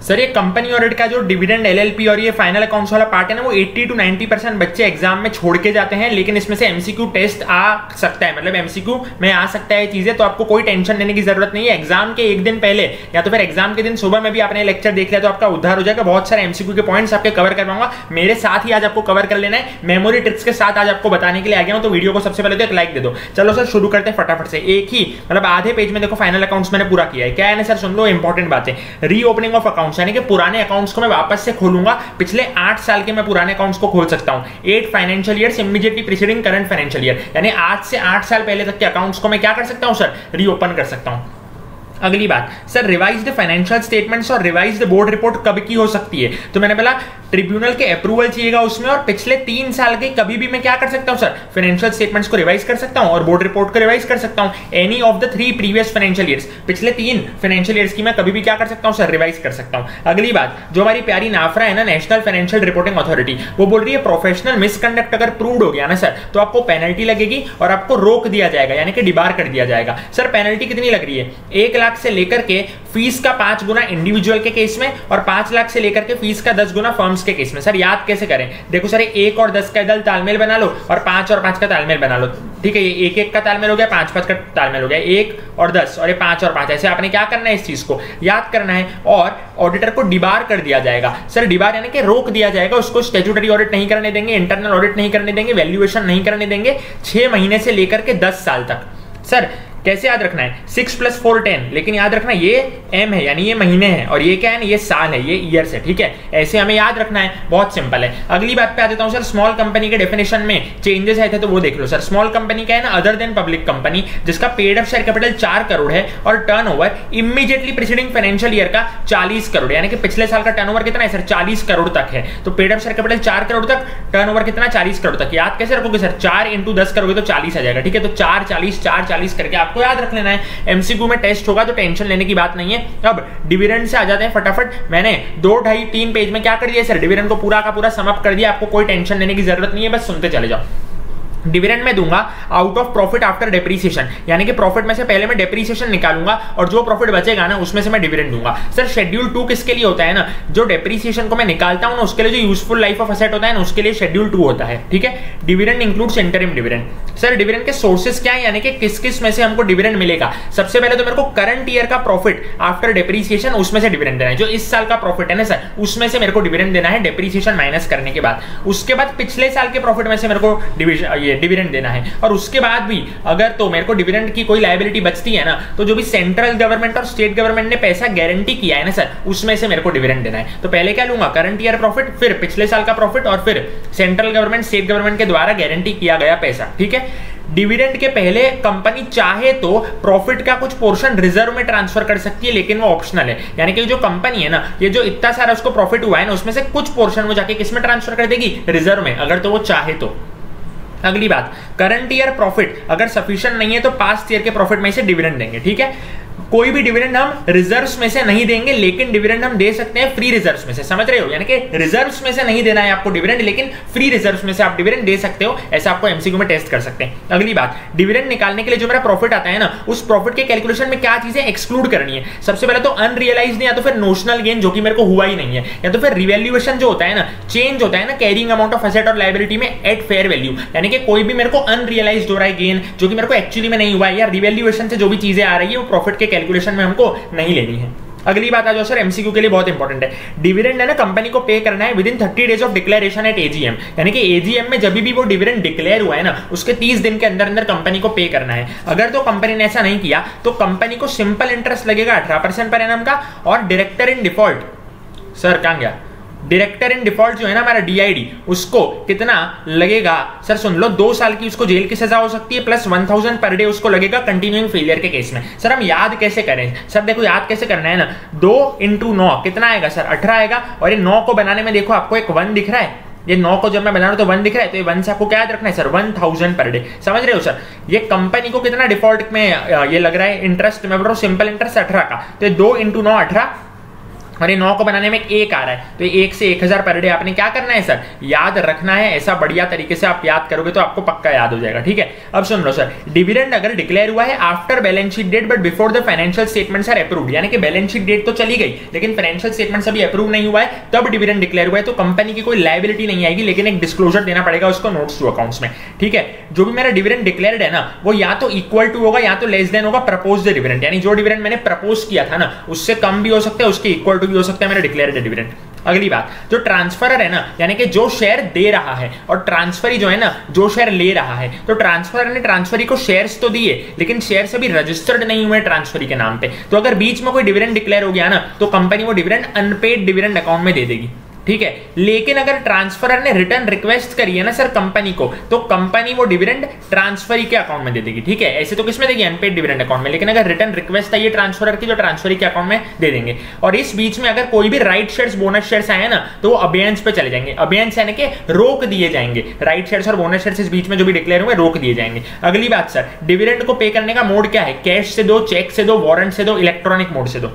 Sir ये company audit का जो डिविडेंड एलएलपी और ये फाइनल अकाउंट्स वाला पार्ट है ना, वो 80 to 90% बच्चे एग्जाम में छोड़ के जाते हैं, लेकिन इसमें से एमसीक्यू टेस्ट आ सकता है, मतलब एमसीक्यू में आ सकता है चीजें, तो आपको कोई टेंशन लेने की जरूरत नहीं है। एग्जाम के एक दिन पहले या तो फिर एग्जाम के दिन सुबह में भी आपने लेक्चर देख लिया तो आपका उद्धार हो जाएगा। बहुत सारे एमसीक्यू के पॉइंट्स आपके कवर कर पाऊंगा, मेरे साथ ही आज आपको कवर कर लेना है, मेमोरी ट्रिक्स के साथ आज आपको बताने के लिए आ गया हूं। तो वीडियो को सबसे पहले तो एक लाइक दे दो। चलो सर शुरू करते हैं फटाफट से। एक ही मतलब आधे पेज में देखो फाइनल अकाउंट्स मैंने पूरा किया है। क्या है ना सर, सुन लो इंपॉर्टेंट बातें। रीओपनिंग ऑफ अकाउंट्स यानी कि पुराने अकाउंट्स को मैं वापस से खोलूंगा। पिछले 8 साल के मैं पुराने अकाउंट्स को खोल सकता हूं। 8 financial years immediately preceding current financial year, यानी आज से 8 साल पहले तक के अकाउंट्स को मैं क्या कर सकता हूं सर, रीओपन कर सकता हूं। अगली बात सर, रिवाइज्ड फाइनेंशियल स्टेटमेंट्स और रिवाइज्ड बोर्ड रिपोर्ट कब की हो सकती है? तो मैंने बोला ट्रिब्यूनल के अप्रूवल चाहिएगा उसमें, और पिछले 3 साल के कभी भी मैं क्या कर सकता हूं सर, फाइनेंशियल स्टेटमेंट्स को रिवाइज कर सकता हूं और बोर्ड रिपोर्ट को रिवाइज कर सकता हूं। Any of the 3 previous financial years, पिछले 3 फाइनेंशियल ईयर्स की मैं कभी भी क्या कर सकता हूं सर, रिवाइज कर सकता हूं। अगली बात, जो हमारी प्यारी नाफरा है ना, नेशनल फाइनेंशियल रिपोर्टिंग अथॉरिटी, वो बोल रही है प्रोफेशनल मिसकंडक्ट अगर प्रूव्ड हो गया ना सर, तो आपको पेनल्टी लगेगी और आपको रोक दिया जाएगा, यानी कि डिबार कर दिया जाएगा। सर पेनल्टी कितनी लग रही है? 1 लाख से लेकर के फीस का 5 गुना इंडिविजुअल के केस में और 5 लाख से लेकर के फीस का 10 गुना फर्म्स के केस में। सर याद कैसे करें? देखो सर 1 और 10 का दल तालमेल बना लो और 5 और 5 का तालमेल बना लो, ठीक है। ये 1 1 का तालमेल हो गया, 5 5 का तालमेल हो गया, 1 और 10 और ये 5 और 5। ऐसे आपने क्या करना है, इस चीज को याद करना है। और ऑडिटर को डिबार कर दिया जाएगा। सर डिबार यानी कि रोक दिया जाएगा, उसको स्टैट्यूटरी ऑडिट नहीं करने देंगे, इंटरनल ऑडिट नहीं करने देंगे, वैल्यूएशन नहीं करने देंगे 6 महीने से लेकर के 10 साल तक। सर कैसे याद रखना है? 6 + 4 10, लेकिन याद रखना ये एम है यानी ये महीने हैं और ये क्या है, ये साल है, ये ईयर्स है, ठीक है। ऐसे हमें याद रखना है, बहुत सिंपल है। अगली बात पे आ जाता हूं सर, स्मॉल कंपनी के डेफिनेशन में चेंजेस आए थे तो वो देख लो सर। स्मॉल कंपनी क्या है ना, अदर देन पब्लिक कंपनी जिसका paid up share capital 4 crore है और turnover immediately preceding financial year का 40 करोड़, यानी कि पिछले साल का टर्नओवर कितना है सर, 40 करोड़ तक है। तो paid up share capital 4 crore तक, टर्नओवर कितना, 40 करोड़ तक। याद कैसे रखोगे सर? 4 × 10 करोगे तो 40 आ जाएगा, ठीक है। तो 4 40 4 40 करके आपको याद रख लेना है। एमसीक्यू में टेस्ट होगा तो टेंशन लेने की बात नहीं है। अब डिविडेंड से आ जाते हैं फटाफट। मैंने 2 2.5 3 पेज में क्या कर दिया सर, डिविडेंड को पूरा का पूरा समअप कर दिया। आपको कोई टेंशन लेने की जरूरत नहीं है, बस सुनते चले जाओ। डिविडेंड में दूंगा out of profit after depreciation, यानी कि प्रॉफिट में से पहले मैं डेप्रीसिएशन निकालूंगा और जो प्रॉफिट बचेगा ना उसमें से मैं डिविडेंड दूंगा। सर शेड्यूल 2 किसके लिए होता है ना, जो डेप्रीसिएशन को मैं निकालता हूं ना उसके लिए जो यूजफुल लाइफ ऑफ एसेट होता है ना उसके लिए शेड्यूल 2 होता है, ठीक है। Dividend includes interim dividend. Sir dividend के सोर्सेस क्या है, यानी कि किस किस में से हमको डिविडेंड मिलेगा? सबसे पहले तो मेरे को करंट ईयर का प्रॉफिट आफ्टर डेप्रीसिएशन उसमें से डिविडेंड देना है। जो इस साल का प्रॉफिट है ना सर, उसमें से मेरे को डिविडेंड देना है डेप्रीसिएशन माइनस करने के बाद। उसके बाद पिछले साल के प्रॉफिट में से मेरे को डिविडेंड देना है। और उसके बाद भी अगर तो मेरे को डिविडेंड की कोई लायबिलिटी बचती है ना, तो जो भी सेंट्रल गवर्नमेंट और स्टेट गवर्नमेंट ने पैसा गारंटी किया है ना सर, उसमें से मेरे को डिविडेंड देना है। तो पहले क्या लूंगा, करंट ईयर प्रॉफिट, फिर पिछले साल का प्रॉफिट और फिर सेंट्रल गवर्नमेंट स्टेट गवर्नमेंट के द्वारा गारंटी किया गया पैसा, ठीक है। डिविडेंड के पहले कंपनी चाहे तो प्रॉफिट का कुछ पोर्शन रिजर्व में ट्रांसफर कर सकती है, लेकिन वो ऑप्शनल है। यानी कि जो कंपनी है ना, ये जो इतना सारा उसको प्रॉफिट हुआ है ना, उसमें से कुछ पोर्शन वो जाके किस में ट्रांसफर कर देगी, रिजर्व में, अगर तो वो चाहे तो। अगली बात, करंट ईयर प्रॉफिट अगर सफिशिएंट नहीं है तो पास्ट ईयर के प्रॉफिट में से डिविडेंड देंगे, ठीक है। कोई भी डिविडेंड हम रिजर्व्स में से नहीं देंगे, लेकिन डिविडेंड हम दे सकते हैं फ्री रिजर्व्स में से, समझ रहे हो? यानी कि रिजर्व्स में से नहीं देना है आपको डिविडेंड, लेकिन फ्री रिजर्व्स में से आप डिविडेंड दे सकते हो। ऐसा आपको एमसीक्यू में टेस्ट कर सकते हैं। अगली बात, डिविडेंड निकालने के लिए जो मेरा प्रॉफिट आता है ना, उस प्रॉफिट के कैलकुलेशन में क्या चीजें एक्सक्लूड करनी है? सबसे पहले तो अनरियलाइज्ड या तो फिर नोशनल गेन जो कि मेरे को हुआ ही नहीं है, या तो फिर रिवैल्यूएशन जो होता है ना, चेंज होता है ना कैरिंग अमाउंट ऑफ एसेट और लायबिलिटी में एट फेयर वैल्यू, यानी कि कोई भी मेरे को अनरियलाइज्ड हो रहा है गेन जो कि मेरे को एक्चुअली में नहीं हुआ है, या रिवैल्यूएशन से जो भी चीजें आ रही है वो प्रॉफिट के कैलकुलेशन में हमको नहीं लेनी है। अगली बात आ जाओ सर, एमसीक्यू के लिए बहुत इंपॉर्टेंट है। डिविडेंड है ना, कंपनी को पे करना है within 30 days of declaration at AGM, यानी कि एजीएम में जब भी वो डिविडेंड डिक्लेयर हुआ है ना, उसके 30 दिन के अंदर अंदर कंपनी को पे करना है। अगर तो कंपनी ने ऐसा नहीं किया तो कंपनी को सिंपल इंटरेस्ट लगेगा 18% पर एनम का, और डायरेक्टर इन डिफॉल्ट, सर कहां गया, डायरेक्टर इन डिफॉल्ट जो है ना हमारा डीआईडी, उसको कितना लगेगा सर, सुन लो, 2 साल की उसको जेल की सजा हो सकती है प्लस 1000 पर डे उसको लगेगा कंटिन्यूइंग फेलियर के केस में। सर हम याद कैसे करें? सर देखो याद कैसे करना है ना, 2 × 9 कितना आएगा सर, 18 आएगा। और ये 9 को बनाने में देखो आपको एक 1 दिख रहा है, ये 9 को जब मैं बना रहा हूं तो 1 दिख रहा है, तो ये 1 से आपको क्या याद रखना है सर, 1000 पर डे, समझ रहे हो सर? ये कंपनी को कितना डिफॉल्ट में ये लग रहा है इंटरेस्ट, मैं बोल रहा हूं सिंपल इंटरेस्ट 18 का, तो 2 × 9 18, और ये 9 को बनाने में 1 आ रहा है, तो 1 से 1000 पर डे आपने क्या करना है सर, याद रखना है। ऐसा बढ़िया तरीके से आप याद करोगे तो आपको पक्का याद हो जाएगा, ठीक है। अब सुन लो सर, डिविडेंड अगर डिक्लेयर हुआ है after balance sheet date but before the financial statements are approved, यानी कि बैलेंस शीट डेट तो चली गई लेकिन फाइनेंशियल स्टेटमेंट्स अभी अप्रूव नहीं हुआ है, तब डिविडेंड डिक्लेयर हुआ है, तो कंपनी की कोई लायबिलिटी नहीं आएगी, लेकिन एक डिस्क्लोजर देना पड़ेगा उसको नोट्स टू अकाउंट्स में, ठीक है। जो भी मेरा डिविडेंड डिक्लेयर्ड है ना, वो या तो इक्वल टू होगा या तो लेस देन होगा प्रपोज्ड डिविडेंड, यानी जो डिविडेंड मैंने प्रपोज किया था ना उससे कम भी हो सकता है, उसके इक्वल टू भी हो सकता है मेरा डिक्लेयर्ड डिविडेंड। अगली बात, जो ट्रांसफरर है ना, यानी कि जो शेयर दे रहा है और ट्रांसफरी जो है ना जो शेयर ले रहा है, तो ट्रांसफरर ने ट्रांसफरी को शेयर्स तो दिए लेकिन शेयर्स अभी रजिस्टर्ड नहीं हुए ट्रांसफरी के नाम पे, तो अगर बीच में कोई डिविडेंड डिक्लेयर हो गया ना तो कंपनी वो डिविडेंड अनपेड डिविडेंड अकाउंट में दे देगी, ठीक है। लेकिन अगर ट्रांसफरर ने रिटर्न रिक्वेस्ट करी है ना सर कंपनी को, तो कंपनी वो डिविडेंड ट्रांसफरी के अकाउंट में दे देगी, ठीक है। ऐसे तो किसमें देगी, अनपेड डिविडेंड अकाउंट में, लेकिन अगर रिटर्न रिक्वेस्ट आई है ट्रांसफरर की तो ट्रांसफरी के अकाउंट में दे देंगे। और इस बीच में अगर कोई भी राइट शेयर्स बोनस शेयर्स आए ना तो वो अबेयंस पे चले जाएंगे, अबेयंस यानी कि रोक दिए जाएंगे, राइट शेयर्स और बोनस शेयर्स इस बीच में जो भी डिक्लेयर हुए रोक दिए जाएंगे। अगली बात सर, डिविडेंड को पे करने का मोड क्या है, कैश से दो, चेक से दो, वारंट से दो, इलेक्ट्रॉनिक मोड से दो।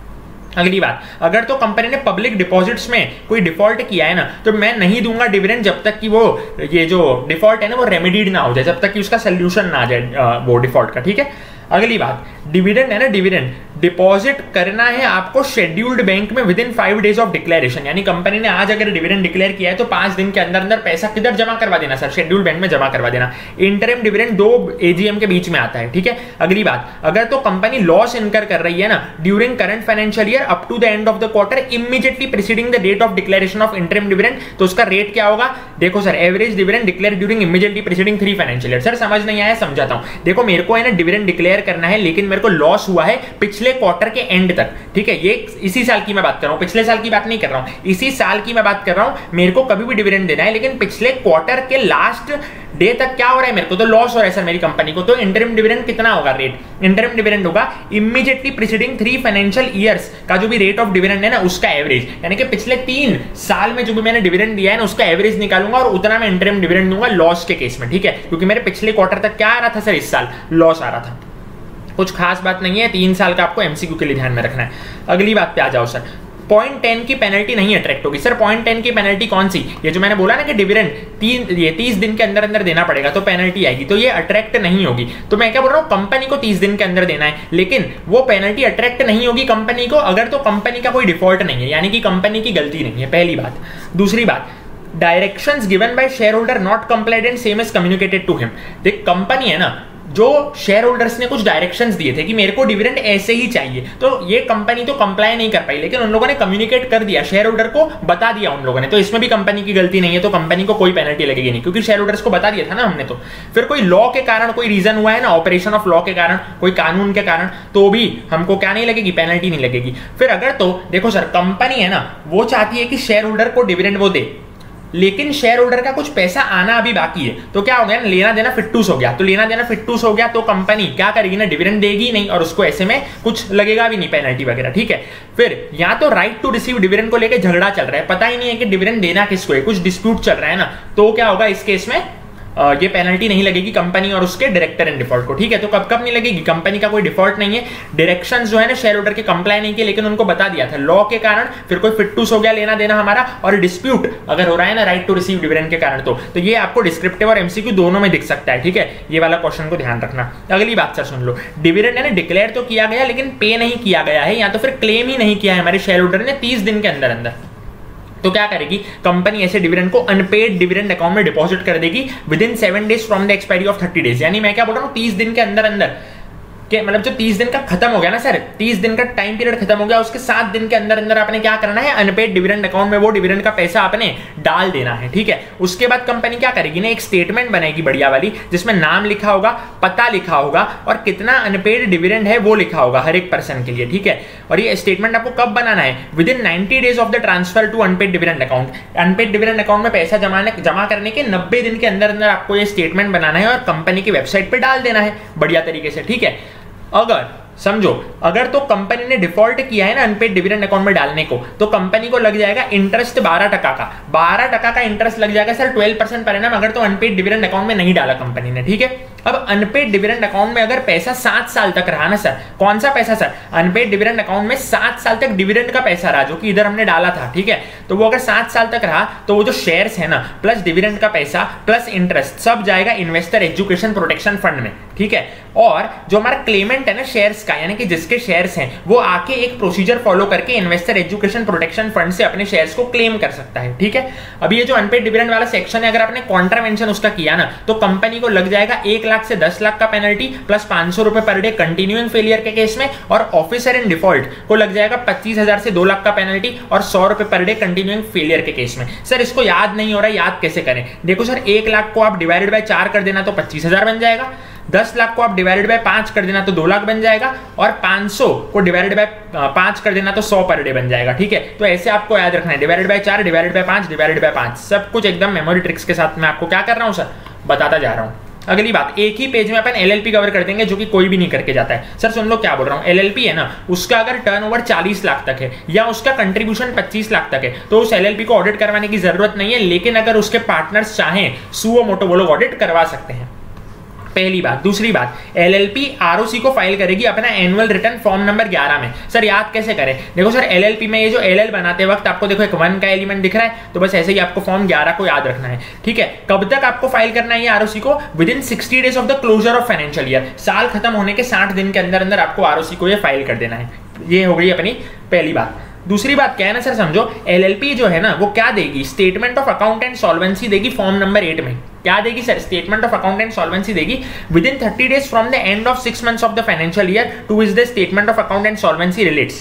अगली बात, अगर तो कंपनी ने पब्लिक डिपॉजिट्स में कोई डिफॉल्ट किया है ना तो मैं नहीं दूंगा डिविडेंड जब तक कि वो ये जो डिफॉल्ट है ना वो रेमेडीड ना हो जाए, जब तक कि उसका सोल्यूशन ना आ जाए वो डिफॉल्ट का, ठीक है। अगली बात, डिविडेंड है ना, डिविडेंड डिपॉजिट करना है आपको शेड्यूल्ड बैंक में within 5 days of declaration, यानी कंपनी ने आज अगर डिविडेंड डिक्लेयर किया है तो 5 दिन के अंदर अंदर पैसा किधर जमा करवा देना सर, शेड्यूल्ड बैंक में जमा करवा देना। इंटरिम डिविडेंड 2 एजीएम के बीच में आता है, ठीक है। अगली बात, अगर तो कंपनी लॉस इनकर कर रही है ना during current financial year up to the end of the quarter immediately preceding the date of declaration of interim dividend, तो उसका रेट क्या होगा, देखो sir, average dividend declare during immediately preceding 3 financial year. Sir समझ नहीं आया, समझाता हूं। देखो मेरे को है ना डिविडेंड डिक्लेयर करना है लेकिन मेरे को लॉस हुआ है पिछले क्वार्टर के एंड तक, ठीक है। ये इसी साल की मैं बात कर रहा हूं, पिछले साल की बात नहीं कर रहा हूं, इसी साल की मैं बात कर रहा हूं। मेरे को कभी भी डिविडेंड देना है लेकिन पिछले क्वार्टर के लास्ट डे तक क्या हो रहा है, मेरे को तो लॉस हो रहा है सर मेरी कंपनी को, तो इंटरिम डिविडेंड कितना होगा, रेट इंटरिम डिविडेंड होगा इमीडिएटली प्रीसीडिंग 3 फाइनेंशियल ईयर्स का जो भी रेट ऑफ डिविडेंड है ना उसका एवरेज, यानी कि पिछले 3 साल में जो भी मैंने डिविडेंड दिया है ना उसका एवरेज निकालूंगा और उतना मैं इंटरिम डिविडेंड दूंगा लॉस के केस में, ठीक है। क्योंकि मेरे पिछले क्वार्टर तक क्या आ रहा था सर, इस साल लॉस आ रहा था। कुछ खास बात नहीं है, 3 साल का आपको एमसीक्यू के लिए ध्यान में रखना है। अगली बात पे आ जाओ सर, 0.10 की पेनल्टी नहीं अट्रैक्ट होगी सर। 0.10 की पेनल्टी कौन सी, ये जो मैंने बोला ना कि डिविडेंड 30 दिन के अंदर अंदर देना पड़ेगा तो पेनल्टी आएगी, तो ये अट्रैक्ट नहीं होगी। तो मैं क्या बोल रहा हूँ, कंपनी को 30 दिन के अंदर देना है लेकिन वो पेनल्टी अट्रैक्ट नहीं होगी कंपनी को अगर तो कंपनी का कोई डिफॉल्ट नहीं है, यानी कि कंपनी की गलती नहीं है, पहली बात। दूसरी बात, directions given by shareholder not complied and same is communicated to him. देख कंपनी है ना, जो शेयर होल्डर्स ने कुछ डायरेक्शंस दिए थे कि मेरे को डिविडेंड ऐसे ही चाहिए, तो ये कंपनी तो कंप्लाई नहीं कर पाई लेकिन उन लोगों ने कम्युनिकेट कर दिया, शेयर होल्डर को बता दिया उन लोगों ने, तो इसमें भी कंपनी की गलती नहीं है, तो कंपनी को कोई पेनल्टी लगेगी नहीं क्योंकि शेयर होल्डर्स को बता दिया था ना हमने। तो फिर कोई लॉ के कारण कोई रीजन हुआ है ना, ऑपरेशन ऑफ लॉ के कारण, कोई कानून के कारण, तो भी हमको क्या नहीं लगेगी, पेनल्टी नहीं लगेगी। फिर अगर तो देखो सर, कंपनी है ना वो चाहती है कि शेयर होल्डर को डिविडेंड वो दे लेकिन शेयर होल्डर का कुछ पैसा आना अभी बाकी है, तो क्या हो गया ना, लेना देना फिट्टूस हो गया। तो लेना देना फिट्टूस हो गया तो कंपनी क्या करेगी ना, डिविडेंड देगी नहीं और उसको ऐसे में कुछ लगेगा भी नहीं पेनल्टी वगैरह, ठीक है। फिर या तो राइट टू रिसीव डिविडेंड को लेकर झगड़ा चल रहा है, पता ही नहीं है कि डिविडेंड देना किसको है, कुछ डिस्प्यूट चल रहा है ना, तो क्या होगा इस केस में ये पेनल्टी नहीं लगेगी कंपनी और उसके डायरेक्टर एंड डिफॉल्ट को, ठीक है। तो कब कब नहीं लगेगी, कंपनी का कोई डिफॉल्ट नहीं है, डायरेक्शंस जो है ना शेयर होल्डर के कंप्लाई नहीं किए लेकिन उनको बता दिया था लॉ के कारण, फिर कोई फिट्टूस हो गया लेना देना हमारा, और डिस्प्यूट अगर हो रहा है ना राइट टू रिसीव डिविडेंड के कारण, तो ये आपको डिस्क्रिप्टिव और एमसीक्यू दोनों में दिख सकता है, ठीक है। ये वाला क्वेश्चन को ध्यान रखना। अगली बात सर सुन लो, डिविडेंड है ना डिक्लेयर तो किया गया लेकिन पे नहीं किया गया है या तो फिर क्लेम ही नहीं किया है हमारे शेयर होल्डर ने 30 दिन के अंदर अंदर, तो क्या करेगी कंपनी, ऐसे डिविडेंड को अनपेड डिविडेंड अकाउंट में डिपॉजिट कर देगी within 7 days from the expiry of 30 days. यानी मैं क्या बोल रहा हूँ, 30 दिन के अंदर अंदर के मतलब जो 30 दिन का खत्म हो गया ना सर, 30 दिन का टाइम पीरियड खत्म हो गया, उसके 7 दिन के अंदर अंदर आपने क्या करना है, अनपेड डिविडेंड अकाउंट में वो डिविडेंड का पैसा आपने डाल देना है, ठीक है। उसके बाद कंपनी क्या करेगी ना, एक स्टेटमेंट बनाएगी बढ़िया वाली जिसमें नाम लिखा होगा, पता लिखा होगा और कितना अनपेड डिविडेंड है वो लिखा होगा हर एक पर्सन के लिए, ठीक है। और ये स्टेटमेंट आपको कब बनाना है, within 90 days of the transfer to unpaid dividend account. Unpaid dividend account में पैसा जमा करने के 90 दिन के अंदर अंदर आपको ये स्टेटमेंट बनाना है और कंपनी की वेबसाइट पे डाल देना है बढ़िया तरीके से, ठीक है। अगर समझो, अगर तो कंपनी ने डिफॉल्ट किया है ना अनपेड डिविडेंड अकाउंट में डालने को, तो कंपनी को लग जाएगा इंटरेस्ट 12% का, 12% का इंटरेस्ट लग जाएगा सर, 12% पर एनम, अगर तो अनपेड डिविडेंड अकाउंट में नहीं डाला कंपनी ने, ठीक है। अब अनपेड डिविडेंड अकाउंट में अगर पैसा 7 साल तक रहा ना सर, कौन सा पैसा सर, अनपेड डिविडेंड अकाउंट में 7 साल तक डिविडेंड का पैसा रहा जो कि इधर हमने डाला था, ठीक है, तो वो अगर 7 साल तक रहा तो वो जो शेयर्स है ना प्लस डिविडेंड का पैसा प्लस इंटरेस्ट सब जाएगा इन्वेस्टर एजुकेशन प्रोटेक्शन फंड में, ठीक है। और जो हमारा क्लेमेंट है ना शेयर्स का, यानी कि जिसके शेयर्स हैं वो आके एक प्रोसीजर फॉलो करके इन्वेस्टर एजुकेशन प्रोटेक्शन फंड से अपने शेयर्स को क्लेम कर सकता है, ठीक है। अभी ये जो अनपेड डिविडेंड वाला सेक्शन है, अगर आपने कॉन्ट्रावेंशन उसका किया ना तो कंपनी को लग जाएगा 1 लाख से 10 लाख का पेनल्टी प्लस 500 रुपए पर डे कंटिन्यूइंग फेलियर के केस में, और ऑफिसर इन डिफॉल्ट को लग जाएगा 25,000 से 2 लाख का पेनल्टी और 100 रुपए पर डे कंटिन्यूइंग फेलियर के केस में। सर इसको याद नहीं हो रहा है, याद कैसे करें? देखो सर 1 लाख को आप डिवाइडेड बाय 4 कर देना तो 25,000 बन जाएगा, 10 लाख को आप डिवाइडेड बाय 5 कर देना तो 2 लाख बन जाएगा, और 500 को डिवाइडेड बाय 5 कर देना तो 100 पर डे बन जाएगा, ठीक है। तो ऐसे आपको याद रखना है, divided by 4 divided by 5 divided by 5, सब कुछ एकदम मेमोरी ट्रिक्स के साथ मैं आपको क्या कर रहा हूं सर, बताता जा रहा हूं। अगली बात, एक ही पेज में अपन एलएलपी कवर कर देंगे जो कि कोई भी नहीं करके जाता है। सर सुन लो क्या बोल रहा हूं, एलएलपी है ना, उसका अगर टर्नओवर 40 लाख तक है या उसका कंट्रीब्यूशन 25 लाख तक है तो उस एलएलपी को ऑडिट करवाने की जरूरत नहीं है, लेकिन अगर उसके पार्टनर्स चाहें सुओ मोटो वो लोग ऑडिट करवा सकते हैं, पहली बात। दूसरी बात, एलएलपी आरओसी को फाइल करेगी अपना एनुअल रिटर्न फॉर्म नंबर 11 में। सर याद कैसे करें? देखो सर एलएलपी में ये जो एलएल बनाते वक्त आपको देखो एक 1 का एलिमेंट दिख रहा है, तो बस ऐसे ही आपको फॉर्म 11 को याद रखना है, ठीक है। कब तक आपको फाइल करना है आरओसी को? Within 60 days of the closure of financial year, साल खत्म होने के 60 दिन के अंदर अंदर आपको आरओसी को ये फाइल कर देना है। ये हो गई अपनी पहली बात। दूसरी बात क्या है ना सर, समझो एलएलपी जो है ना वो क्या देगी, statement of account and solvency देगी फॉर्म नंबर 8 में। क्या देगी sir? Statement of account and solvency देगी within 30 days from the end of 6 months of the financial year to which the statement of account and solvency relates.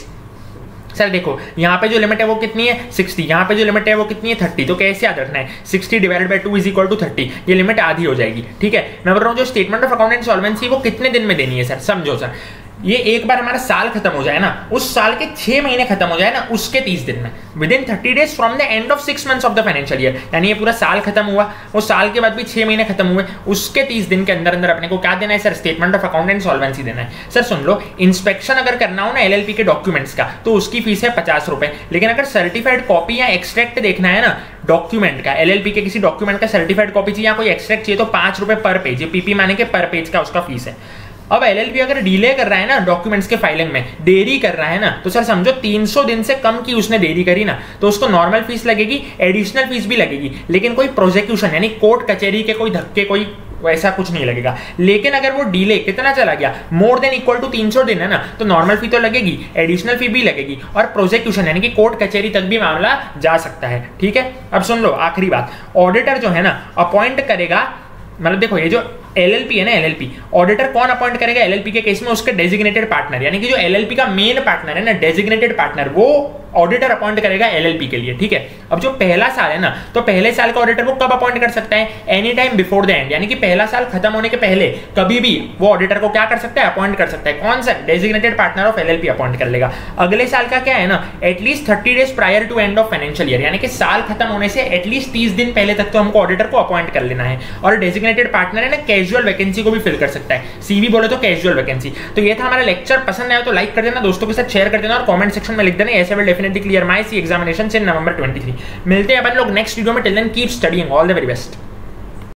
Sir देखो यहाँ पे जो limit है वो कितनी है 60, यहाँ पे जो लिमिट है वो कितनी है 30, तो कैसे याद रखना है 60 divided by 2 is equal to 30, ये लिमिट आधी हो जाएगी, ठीक है। मैं बोल रहा हूँ जो statement of account and solvency वो कितने दिन में देनी है सर, समझो सर, ये एक बार हमारा साल खत्म हो जाए ना, उस साल के 6 महीने खत्म हो जाए ना उसके 30 दिन में, within 30 days from the end of 6 months of the financial year, यानी ये पूरा साल खत्म हुआ, वो साल के बाद भी 6 महीने खत्म हुए, उसके 30 दिन के अंदर अंदर अपने को क्या देना है sir, statement of account and solvency देना है। सर सुन लो, इंस्पेक्शन अगर करना हो ना एलएलपी के डॉक्यूमेंट्स का तो उसकी फीस है 50 रुपए, लेकिन अगर सर्टिफाइड कॉपी या एक्सट्रैक्ट देखना है ना डॉक्यूमेंट का, एलएलपी के किसी डॉक्यूमेंट का सर्टिफाइड कॉपी चाहिए या कोई एक्सट्रैक्ट चाहिए तो 5 रुपए पर पेज, ये पीपी माने के पर पेज का उसका फीस है। अब एलएलपी अगर डिले कर रहा है ना डॉक्यूमेंट्स के फाइलिंग में, देरी कर रहा है ना, तो सर समझो 300 दिन से कम की उसने देरी करी ना तो उसको नॉर्मल फीस लगेगी, एडिशनल फीस भी लगेगी, लेकिन कोई प्रोसिक्यूशन यानी कोर्ट कचहरी के कोई धक्के कोई वैसा कुछ नहीं लगेगा। लेकिन अगर वो डिले कितना चला गया, मोर देन इक्वल टू 300 दिन है ना, तो नॉर्मल फी तो लगेगी, एडिशनल फी भी लगेगी, और प्रोसिक्यूशन यानी कि कोर्ट कचहरी तक भी मामला जा सकता है, ठीक है। अब सुन लो आखिरी बात, ऑडिटर जो है ना अपॉइंट करेगा, मतलब देखो ये जो एलएलपी है ना, एलएलपी ऑडिटर कौन अपॉइंट करेगा एलएलपी के केस में, उसके डेजिग्नेटेड पार्टनर, यानी कि जो एलएलपी का मेन पार्टनर है ना, डेजिग्नेटेड पार्टनर, वो ऑडिटर अपॉइंट करेगा एलएलपी के लिए, ठीक है। अब जो पहला साल है ना, तो पहले साल का ऑडिटर वो कब अपॉइंट कर सकता है, any time before the end, यानी कि पहला साल खत्म होने के पहले कभी भी वो ऑडिटर को क्या कर सकता है, अपॉइंट कर सकता है। कौन सा? Designated partner of LLP appoint कर लेगा। अगले साल का क्या है ना, at least 30 days prior to end of financial year, यानी कि साल खत्म होने से एटलीस्ट 30 दिन पहले तक तो हमको ऑडिटर को अपॉइंट कर लेना है। और डेजिग्नेटेड पार्टनर है ना कैजुअल वैकेंसी को भी फिल कर सकता है, सीवी बोले तो कैजुअल वैकेंसी। तो ये था हमारा लेक्चर, पसंद आया तो लाइक कर देना, दोस्तों के साथ शेयर कर देना और कमेंट सेक्शन में लिख देना ऐसे will definitely clear my C examination in November 23। मिलते हैं अपन लोग नेक्स्ट वीडियो में, till then keep studying, all the very best.